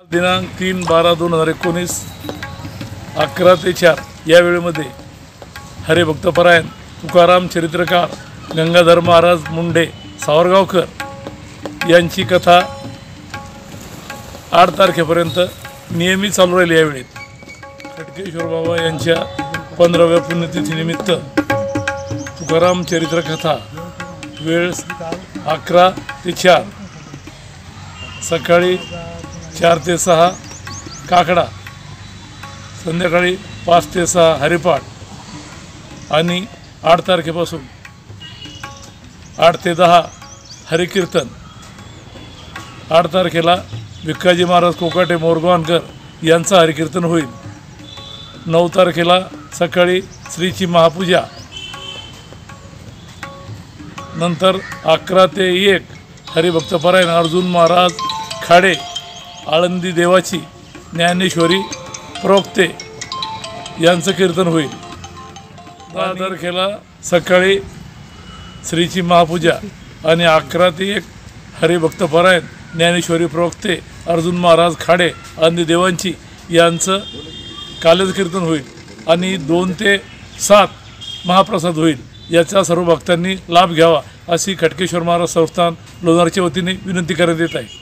दिनांक 3/12/2019 11 ते 4 या वेळेमध्ये हरिभक्तपरायण तुकाराम चरित्रकार गंगाधर महाराज मुंडे सावरगावकर यांची कथा 8 तारखेपर्यंत नियमित चालू राहील। या वेळेत खडकेश्वर बाबा यांच्या 15व्या पुण्यतिथीनिमित्त तुकाराम चरित्रकथा वेळ 11 ते 4 सकाळी 4 ते 6 काकडा, संध्याकाळी 5 ते 6 हरिपाठ आणि 8 तारखेपासून 8 ते 10 हरिकीर्तन। 8 तारखेला भिक्काजी महाराज कोकाटे मोरगावकर यांचं हरिकीर्तन होईल। 9 तारखेला सकाळी श्रीची महापूजा, नंतर 11 ते 1 हरिभक्तपरायण अर्जुन महाराज खाडे आळंदी देवाची ज्ञानेश्वरी प्रोक्ते यांचं कीर्तन होईल। 10 तारखेला सकाळी श्रीची महापूजा आणि 11 ते 1 हरिभक्तपरायण ज्ञानेश्वरी प्रोक्ते अर्जुन महाराज खाडे आळंदी देवांची यांचं कालच कीर्तन होईल आणि 2 ते 7 महाप्रसाद होईल। याचा सर्व भक्तांनी लाभ घ्यावा अशी खडकेश्वर महाराज संस्थान लोणारच्या वतीने विनंती करण्यात येत आहे।